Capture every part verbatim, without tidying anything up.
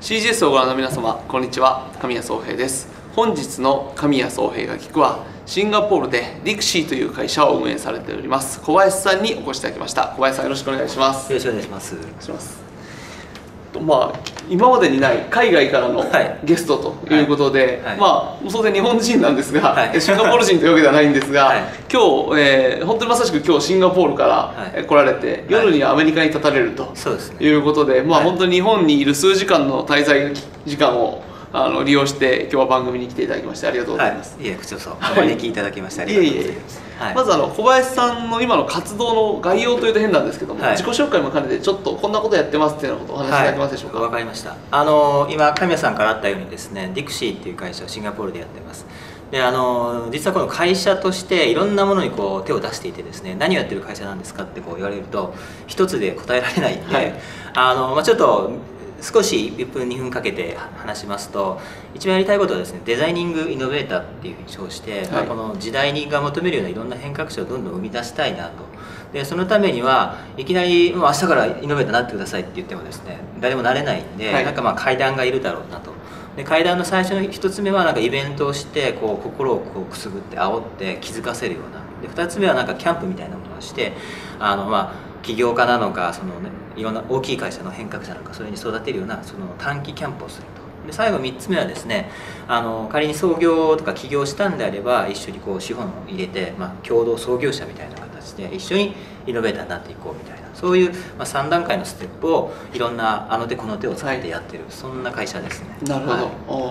シージーエス をご覧の皆様、こんにちは。神谷宗平です。本日の神谷宗平が聞くは、シンガポールでディクシーという会社を運営されております小林さんにお越しいただきました。小林さん、よろしくお願いします。 よろしくお願いします。 お願いします。まあ、今までにない海外からのゲストということで、はいはい、まあ当然日本人なんですが、はい、シンガポール人というわけではないんですが、はい、今日、えー、本当にまさしく今日シンガポールから来られて、はい、夜にアメリカに立たれるということで、まあ本当に日本にいる数時間の滞在時間をあの利用して今日は番組に来ていただきましてありがとうございます。 はい、いえ、こちらこそお招きいただきましてありがとうございます。はい、 まずあの小林さんの今の活動の概要というと変なんですけども、はい、自己紹介も兼ねてちょっとこんなことやってますっていうようなことをお話しいただけますでしょうか。 わ、はい、かりました。あの今神谷さんからあったようにですね、ディクシーっていう会社をシンガポールでやってます。で、あの実はこの会社としていろんなものにこう手を出していてですね、何をやってる会社なんですかってこう言われると一つで答えられないんで、はい、あのまあちょっと少しいっぷんにふんかけて話しますと、一番やりたいことはですね、デザイニングイノベーターっていうふうに称して、はい、まあこの時代が求めるようないろんな変革者をどんどん生み出したいなと。でそのためにはいきなりもう明日からイノベーターになってくださいって言ってもですね、誰もなれないんで、はい、なんかまあ階段がいるだろうなと。で階段の最初の一つ目はなんかイベントをしてこう心をこうくすぐって煽って気づかせるような。でふたつめはなんかキャンプみたいなものをして、あのまあ起業家なのかその、ね、いろんな大きい会社の変革者なのかそれに育てるようなその短期キャンプをすると。で最後みっつめはですね、あの仮に創業とか起業したんであれば一緒にこう資本を入れて、まあ、共同創業者みたいな形で一緒にイノベーターになっていこうみたいな、そういう、まあ、さん段階のステップをいろんなあの手この手を使ってやってる、はい、そんな会社ですね。 なるほど、はい、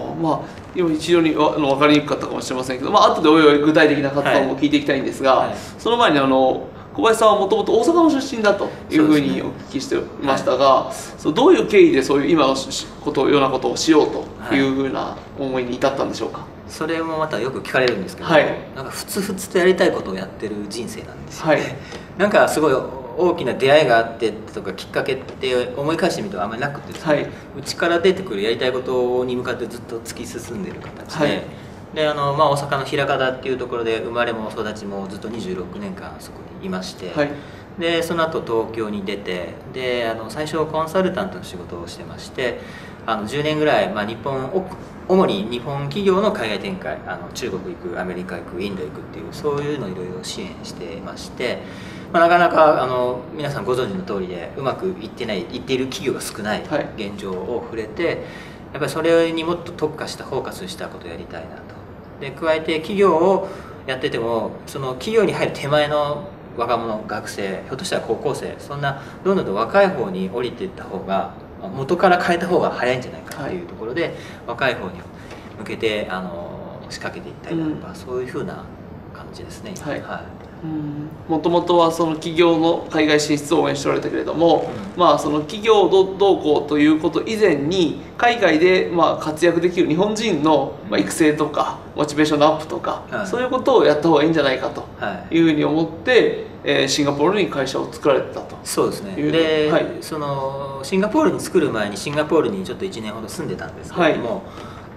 まあ今一度に分かりにくかったかもしれませんけど、まあ後でおいおい具体的な活動も聞いていきたいんですが、はいはい、その前にあの小林さんはもともと大阪の出身だというふうにお聞きしてましたが、はい、そうどういう経緯でそういう今のことようなことをしようというふうな思いに至ったんでしょうか。 それもまたよく聞かれるんですけど、はい、なんかふつふつとやりたいことをやってる人生なんですよね。はい、なんかすごい大きな出会いがあってとかきっかけって思い返してみるとあんまりなくてですね、はい、内から出てくるやりたいことに向かってずっと突き進んでる形で。はい、であのまあ、大阪の枚方っていうところで生まれも育ちもずっとにじゅうろくねんかんそこにいまして、はい、でその後東京に出て、であの最初コンサルタントの仕事をしてまして、あのじゅうねんぐらい、まあ、日本主に日本企業の海外展開、あの中国行くアメリカ行くインド行くっていうそういうのをいろいろ支援してまして、まあ、なかなかあの皆さんご存知の通りでうまくいってないいっている企業が少ない現状を触れて、はい、やっぱりそれにもっと特化したフォーカスしたことをやりたいなと。で加えて企業をやっててもその企業に入る手前の若者学生、ひょっとしたら高校生、そんなどんどん若い方に降りていった方が元から変えた方が早いんじゃないかというところで、はい、若い方に向けてあの仕掛けていったりだとか、うん、そういうふうな感じですね。はい、はい、 もともとはその企業の海外進出を応援しておられたけれども、うん、まあその企業どうこうということ以前に海外でまあ活躍できる日本人のまあ育成とかモチベーションのアップとか、はい、そういうことをやった方がいいんじゃないかというふうに思って、えー、シンガポールに会社を作られてたと。 そうですね。で、はい、そのシンガポールに作る前にシンガポールにちょっといちねんほど住んでたんですけれども、はい、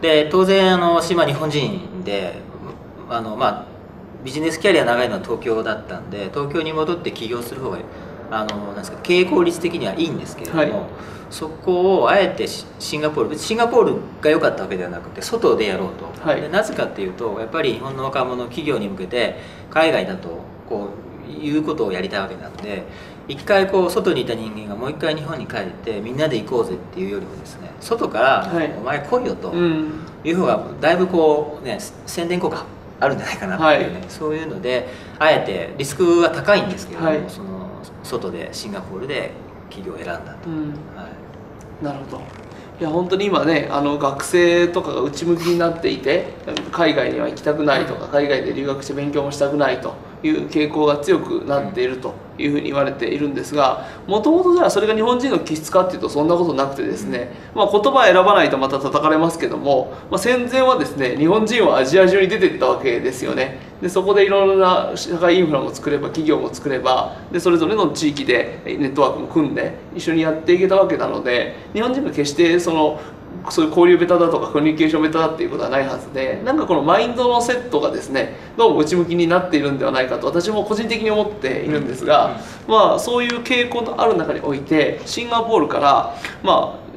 で当然あの島日本人であのまあビジネスキャリア長いのは東京だったんで、東京に戻って起業する方があのなんですか経営効率的にはいいんですけれども、はい、そこをあえてシンガポールシンガポールが良かったわけではなくて外でやろうと、はい、でなぜかっていうとやっぱり日本の若者企業に向けて海外だとこういうことをやりたいわけなんで、一回こう外にいた人間がもう一回日本に帰ってみんなで行こうぜっていうよりもですね、外から「お前来いよ」という方がだいぶこうね宣伝効果あるんじゃないかなっていうね、はい、そういうのであえてリスクは高いんですけれども、はい、その外でシンガポールで企業を選んだと、うん、はい、 なるほど。いや本当に今ねあの学生とかが内向きになっていて海外には行きたくないとか海外で留学して勉強もしたくないという傾向が強くなっているというふうに言われているんですが、もともとじゃあそれが日本人の気質かっていうとそんなことなくてですね、まあ、言葉選ばないとまた叩かれますけども、まあ、戦前はですね日本人はアジア中に出ていったわけですよね。でそこでいろいろな社会インフラも作れば企業も作ればでそれぞれの地域でネットワークも組んで一緒にやっていけたわけなので、日本人が決してそのそういう交流ベタだとかコミュニケーションベタだっていうことはないはずで、なんかこのマインドのセットがですねどうも内向きになっているんではないかと私も個人的に思っているんですが、まあそういう傾向のある中においてシンガポールからまあ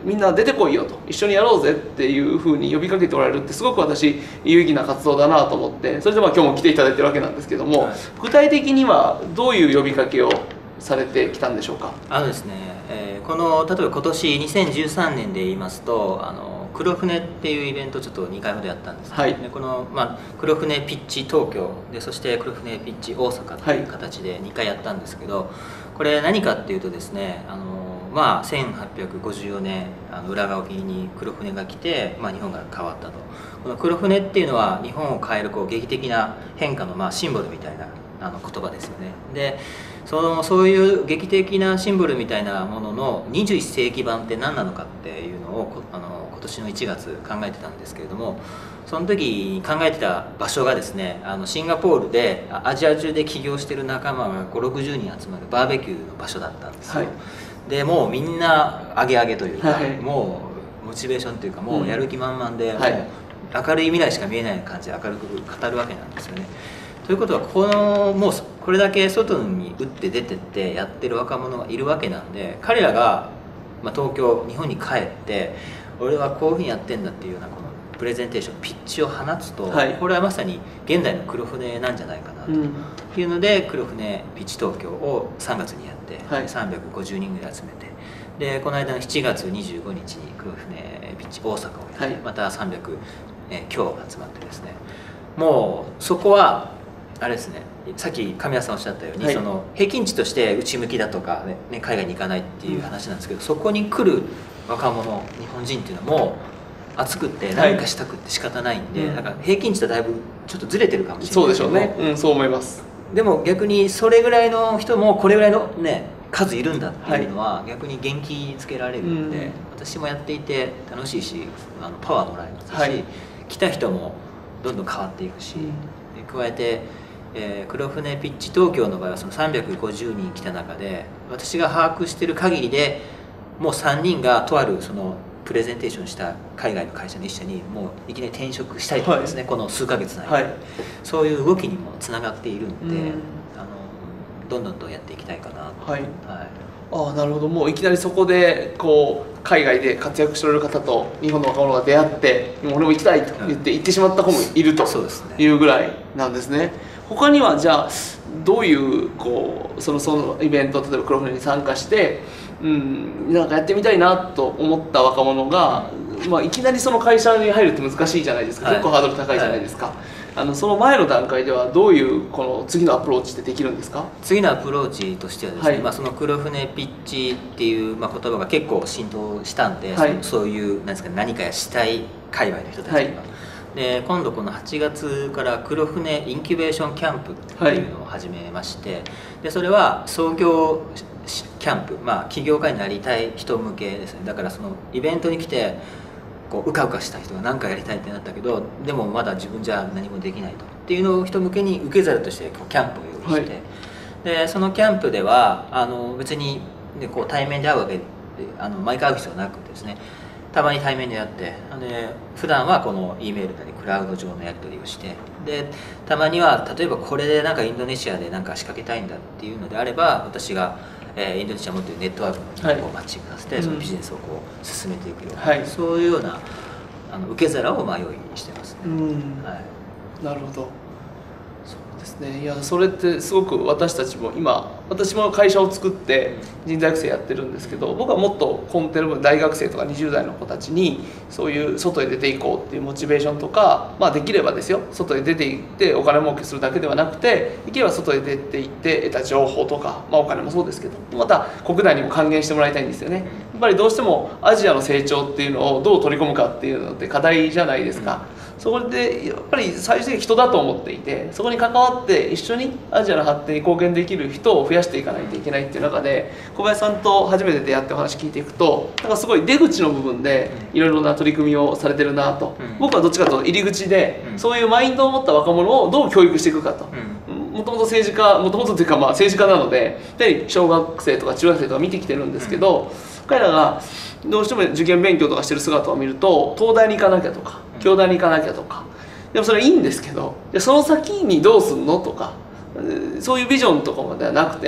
みんな出てこいよと、一緒にやろうぜっていうふうに呼びかけておられるってすごく私有意義な活動だなと思って、それでまあ今日も来ていただいてるわけなんですけども、はい、具体的にはどういう呼びかけをされてきたんでしょうか。 あのですね、えー、この例えば今年にせんじゅうさんねんで言いますと、あの黒船っていうイベントをちょっとにかいほどやったんです、ね、はい、でこの、まあ、黒船ピッチ東京で、そして黒船ピッチ大阪という形でにかいやったんですけど、はい、これ何かっていうとですね、あのまあ、せんはっぴゃくごじゅうよねんあの浦賀沖に黒船が来て、まあ、日本が変わったと。この黒船っていうのは日本を変えるこう劇的な変化のまあシンボルみたいなあの言葉ですよね。でそのそういう劇的なシンボルみたいなもののにじゅういっせいき版って何なのかっていうのをあの今年のいちがつ考えてたんですけれども、その時に考えてた場所がですね、あのシンガポールでアジア中で起業してる仲間がごじゅうろくじゅうにん集まるバーベキューの場所だったんですよ、はい、でもうみんなアゲアゲというか、はい、もうモチベーションというかもうやる気満々で、うん、もう明るい未来しか見えない感じで明るく語るわけなんですよね。ということはこのもうこれだけ外に打って出てってやってる若者がいるわけなんで、彼らが、まあ、東京日本に帰って俺はこういうふうにやってんだっていうようなこのプレゼンテーションピッチを放つと、はい、これはまさに現代の黒船なんじゃないかなというので、うん、黒船ピッチ東京をさんがつにやって、はい、さんびゃくごじゅうにんぐらい集めて、でこの間のしちがつにじゅうごにちに黒船ピッチ大阪をやって、はい、またさんびゃく、えー、今日集まってですね、もうそこはあれですね、さっき神谷さんおっしゃったように、はい、その平均値として内向きだとか、ねね、海外に行かないっていう話なんですけど、そこに来る若者日本人っていうのはもう熱くって何かしたくって仕方ないんで、はい、なんか平均値とだいぶちょっとずれてるかもしれない。 そうでしょうね、うん、そう思います。 でも逆にそれぐらいの人もこれぐらいのね数いるんだっていうのは逆に元気づけられるので、はい、私もやっていて楽しいし、あのパワーもらえますし、はい、来た人もどんどん変わっていくし、うん、加えてえー、黒船ピッチ東京の場合はそのさんびゃくごじゅうにん来た中で、私が把握している限りでもうさんにんがとあるそのプレゼンテーションした海外の会社の一社にもういきなり転職したいとかですね、はい、この数ヶ月内で、はい、そういう動きにもつながっているので、うん、あのどんどんとやっていきたいかなと。はい、はい、 ああなるほど。もういきなりそこでこう海外で活躍しておられる方と日本の若者が出会ってもう俺も行きたいと言って行ってしまった子もいるというぐらいなんですね。他にはじゃあどういうこうそのそのイベント、例えば黒船に参加して、うん、なんかやってみたいなと思った若者が、まあ、いきなりその会社に入るって難しいじゃないですか、はい、結構ハードル高いじゃないですか、はい、あのその前の段階ではどういうこの次のアプローチってできるんですか？ 次のアプローチとしてはですね、はい、まあ、その黒船ピッチっていう、まあ、言葉が結構浸透したんで、はい、そ, そういうなんですか、何かしたい界隈の人たちが、はい、で今度このはちがつから黒船インキュベーションキャンプっていうのを始めまして、はい、でそれは創業キャンプ、まあ、起業家になりたい人向けですね。だからそのイベントに来てこううかうかした人が何かやりたいってなったけど、でもまだ自分じゃ何もできないとっていうのを人向けに受け皿としてこうキャンプを用意して、はい、でそのキャンプではあの別に、ね、こう対面で会うわけであの毎回会う必要なくてですね、たまに対面でやって、で普段はこの E メールなりクラウド上のやり取りをして、でたまには例えばこれでなんかインドネシアでなんか仕掛けたいんだっていうのであれば、私が、えー、インドネシアを持っているネットワークの人をマッチングさせて、はい、そのビジネスをこう進めていくような、はい、そういうようなあの受け皿をまあ用意してますね。うん、はい、 なるほど。そうですね。いやそれってすごく私たちも今、私も会社を作って人材育成やってるんですけど、僕はもっと根底の部分、大学生とかにじゅうだいの子たちにそういう外へ出ていこうっていうモチベーションとか、まあできればですよ、外へ出ていってお金儲けするだけではなくて、できれば外へ出ていって得た情報とか、まあお金もそうですけど、また国内にも還元してもらいたいんですよね。やっぱりどうしてもアジアの成長っていうのをどう取り込むかっていうのって課題じゃないですか。そこでやっぱり最終的に人だと思っていて、そこに関わって一緒にアジアの発展に貢献できる人を増やしていかないといけないっていう中で、小林さんと初めて出会ってお話聞いていくと、なんかすごい出口の部分でいろいろな取り組みをされてるなと、うん、僕はどっちかというと入り口で、うん、そういうマインドを持った若者をどう教育していくかと、もともと政治家もともとというかまあ政治家なので、で小学生とか中学生とか見てきてるんですけど、うん、彼らがどうしても受験勉強とかしてる姿を見ると、東大に行かなきゃとか京大に行かなきゃとか、でもそれはいいんですけど、その先にどうすんのとか、そういうビジョンとかまではなくて、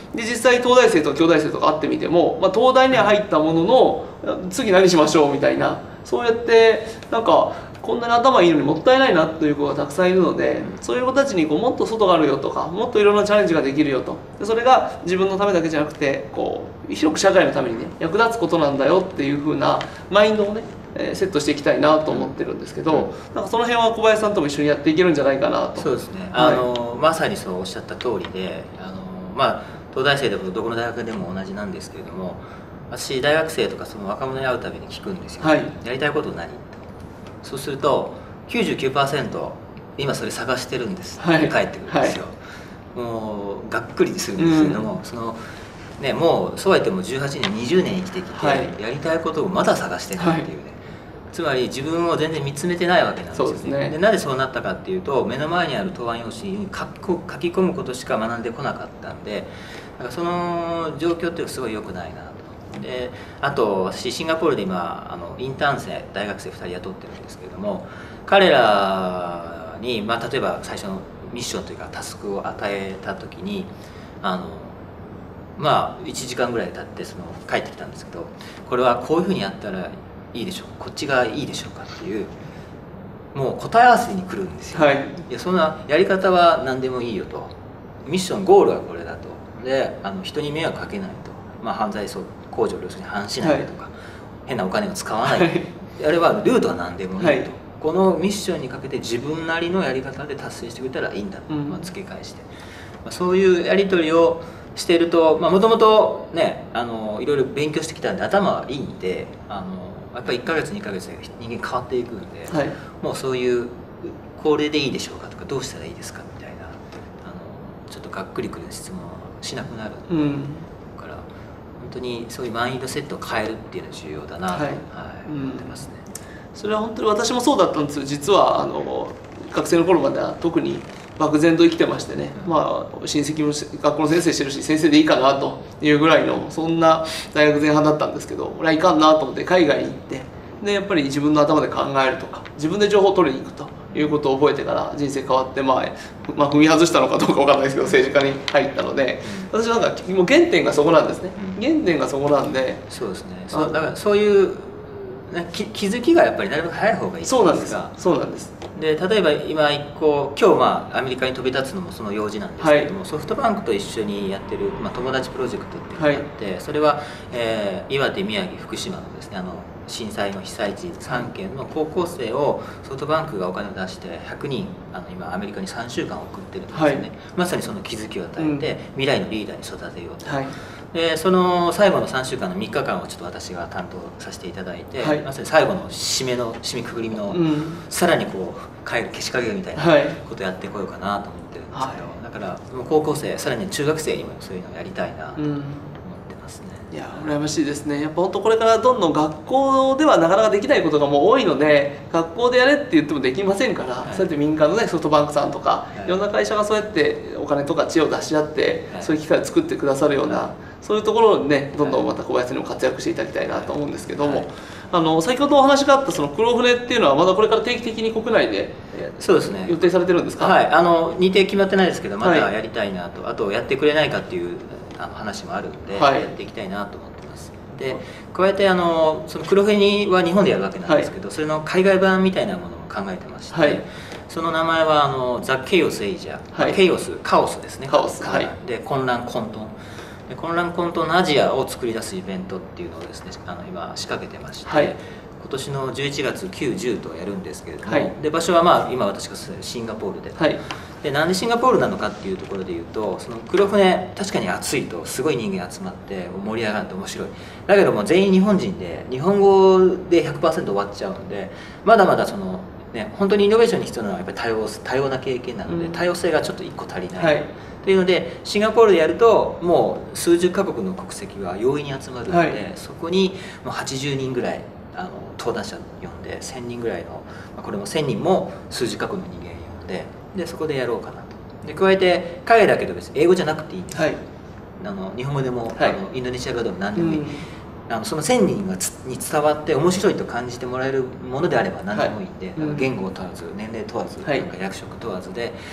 で実際東大生とか京大生とか会ってみても、まあ、東大には入ったものの次何しましょうみたいな、そうやってなんかこんなに頭いいのにもったいないなという子がたくさんいるので、そういう子たちにこうもっと外があるよとか、もっといろんなチャレンジができるよと、でそれが自分のためだけじゃなくてこう広く社会のためにね役立つことなんだよっていう風なマインドをねえーセットしていきたいなと思ってるんですけど、うん、なんかその辺は小林さんとも一緒にやっていけるんじゃないかなと。 そうですね、あの、はい、まさにそうおっしゃった通りで、あの、まあ、東大生でもどこの大学でも同じなんですけれども、私大学生とかその若者に会うたびに聞くんですよ、ね、はい、やりたいこと何？そうすると きゅうじゅうきゅうパーセント 今それ探してるんです、はい、って返ってくるんですよ、はい、もうがっくりするんですけれども、うん、そのね、もうそうは言ってもじゅうはちねんにじゅうねん生きてきて、はい、やりたいことをまだ探してないっていうね、はい、つまり自分を全然見つめてないわけなんですよね。そうですね。でなぜそうなったかっていうと、目の前にある答案用紙に書き込むことしか学んでこなかったんで、だからその状況っていうのはすごい良くないなと。であと私シンガポールで今あのインターン生大学生ふたり雇ってるんですけれども、彼らに、まあ、例えば最初のミッションというかタスクを与えた時にあのまあいちじかんぐらい経ってその帰ってきたんですけど、これはこういうふうにやったらいいでしょう、こっちがいいでしょうかっていうもう答え合わせに来るんですよ、はい、いやそんなやり方は何でもいいよと、ミッションゴールはこれだと、であの人に迷惑かけないと、まあ、犯罪控除を要するに反しないとか、はい、変なお金を使わない、はい、あれはルートは何でもいいと、はい、このミッションにかけて自分なりのやり方で達成してくれたらいいんだと、うん、まあ、付け返して、まあ、そういうやり取りをしていると、もともとねあのいろいろ勉強してきたんで頭はいいんで、あのやっぱりいっかげつにかげつで人間変わっていくんで、はい、もうそういうこれでいいでしょうかとかどうしたらいいですかみたいなあのちょっとがっくりくる質問をしなくなる、うん、だから本当にそういうマインドセットを変えるっていうのは重要だなと、はいはい、思ってますね、 うん、それは本当に私もそうだったんですよ。実はあの学生の頃までは特に漠然と生きてましてね、まあ、親戚も学校の先生してるし先生でいいかなというぐらいのそんな大学前半だったんですけど、俺はいかんなと思って海外に行って、でやっぱり自分の頭で考えるとか自分で情報を取りに行くということを覚えてから人生変わって、まあ、まあ踏み外したのかどうか分かんないですけど政治家に入ったので、私はなんかもう原点がそこなんですね。原点がそこなんで、 そうですね。そうだからそういう気気づきがやっぱりなるべく早い方がいい。 そうなんですか。そうなんです。 で例えば今一個今日まあアメリカに飛び立つのもその用事なんですけれども、はい、ソフトバンクと一緒にやってる、まあ、友達プロジェクトっていうのがあって、はい、それは、えー、岩手宮城福島のですねあの震災の被災地さんけんの高校生をソフトバンクがお金を出してひゃくにんあの今アメリカにさんしゅうかん送ってるんですよね、はい、まさにその気づきを与えて、うん、未来のリーダーに育てようと。はい、でその最後のさんしゅうかんのみっかかんをちょっと私が担当させていただいて、はい、まさに最後の締めの締めくくりの、うん、さらにこう帰る消し影みたいなことをやってこようかなと思ってるんですけど、はい、だから高校生さらに中学生にもそういうのをやりたいなと思ってますね、 うん、いや羨ましいですね。やっぱ本当これからどんどん学校ではなかなかできないことがもう多いので、学校でやれって言ってもできませんから、はい、そうやって民間のねソフトバンクさんとか、はい、いろんな会社がそうやってお金とか知恵を出し合って、はい、そういう機会を作ってくださるような、はい、そういうところにねどんどんまた小林さんにも活躍していただきたいなと思うんですけども、はい、あの先ほどお話があったその黒船っていうのはまだこれから定期的に国内でそうですね予定されてるんですか？ はい、あの日程決まってないですけどまたやりたいなと、はい、あとやってくれないかっていうあの話もあるんで、はい、やっていきたいなと思ってます。で加えてあのその黒船は日本でやるわけなんですけど、はい、それの海外版みたいなものも考えてまして、はい、その名前はあのザ・ケイオス・エイジャ、はい、ケイオスカオスですね。 カオス、はい、 で混乱混沌で混乱混沌のアジアを作り出すイベントっていうのをですねあの今仕掛けてまして、はい、今年のじゅういちがつく、じゅうとやるんですけれども、はい、で場所はまあ今私が住んでるシンガポールで、はい、でなんでシンガポールなのかっていうところでいうと、その黒船確かに暑いとすごい人間集まって盛り上がって面白い、だけども全員日本人で日本語で ひゃくパーセント 終わっちゃうので、まだまだそのね本当にイノベーションに必要なのはやっぱり多様多様な経験なので、うん、多様性がちょっといっこ足りない、はい、というのでシンガポールでやるともう数十カ国の国籍は容易に集まるので、はい、そこにもうはちじゅうにんぐらいあの登壇者呼んでせんにんぐらいの、まあ、これもせんにんも数十カ国の人間呼んで、でそこでやろうかなと。で加えて海外だけど別に英語じゃなくていいんですよ、はい、あの日本語でも、はい、あのインドネシア語でも何でもいい、うん、あのそのせんにんがつに伝わって面白いと感じてもらえるものであれば何でもいいんで、はい、言語を問わず年齢問わず、はい、役職問わずで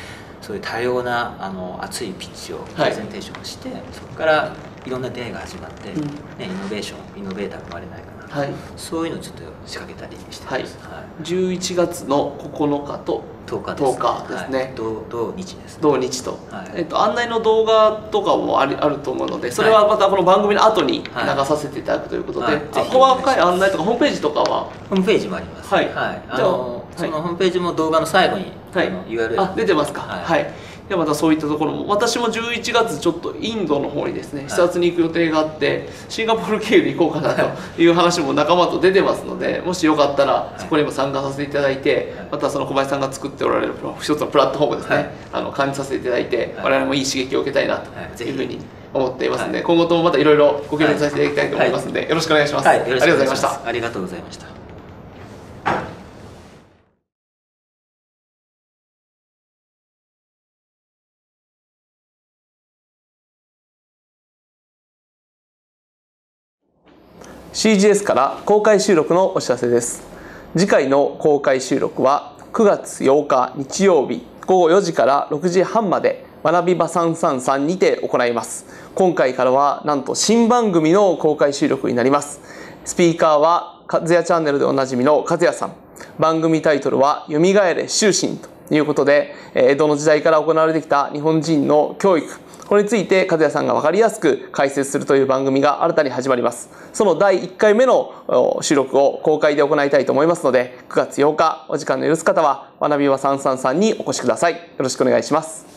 そういう多様なあの熱いピッチをプレゼンテーションして、はい、そこからいろんな出会いが始まって、うんね、イノベーションイノベーターが生まれないかな、はい、そういうのをちょっと仕掛けたりしてます、はいはい、 じゅういちがつのここのかととおかですね。 とおかですね。 同同日ですね。 同日と、はい、えっと案内の動画とかもありあると思うので、それはまたこの番組の後に流させていただくということで、はいはい、細かい案内とかホームページとかはホームページもあります。はい。はい、あの、はい、そのホームページも動画の最後に、はい、あの ユーアールエルあ出てますか。はい。はいでまたそういったところも、私もじゅういちがつちょっとインドの方にですね視察に行く予定があって、シンガポール経由で行こうかなという話も仲間と出てますので、もしよかったらそこにも参加させていただいて、またその小林さんが作っておられる一つのプラットフォームですね、あの感じさせていただいて、我々もいい刺激を受けたいなというふうに思っていますので、今後ともまたいろいろご協力させていただきたいと思いますので、よろしくお願いします。ありがとうございました。 ありがとうございました。 シージーエス から公開収録のお知らせです。次回の公開収録はくがつようか日曜日ごごよじからろくじはんまで学び場さんさんさんにて行います。今回からはなんと新番組の公開収録になります。スピーカーはかずやチャンネルでおなじみのかずやさん。番組タイトルはよみがえれ修身ということで、江戸の時代から行われてきた日本人の教育、これについて和也さんが分かりやすく解説するという番組が新たに始まります。そのだいいっかいめの収録を公開で行いたいと思いますので、くがつようかお時間の許す方は学び場さんさんさんにお越しください。よろしくお願いします。